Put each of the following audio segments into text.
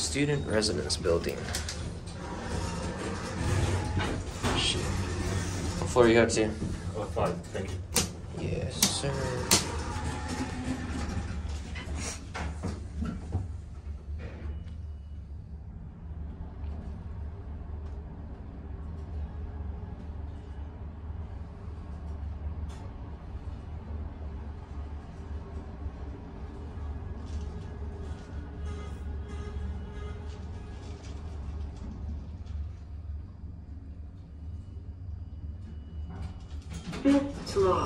Student residence building. Shit. What floor are you up to? 5, thank you. Yes, sir. Fifth floor.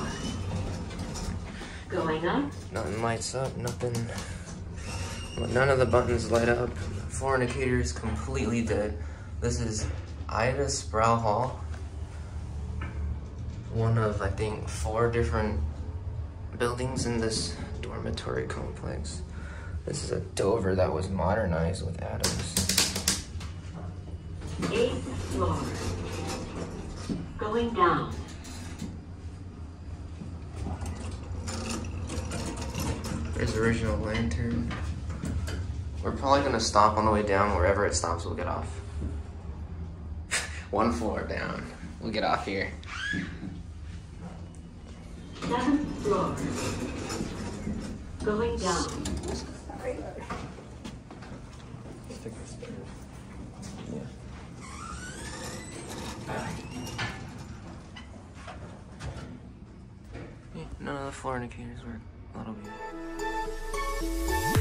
Going up. Nothing lights up, nothing. Well, none of the buttons light up. Floor indicator is completely dead. This is Ida Sproul Hall. One of, I think, 4 different buildings in this dormitory complex. This is a Dover that was modernized with Adams. 8th floor. Going down. There's the original lantern. We're probably gonna stop on the way down. Wherever it stops, we'll get off. 1 floor down. We'll get off here. 7th floor. Going down. None of the floor indicators work. That'll be it.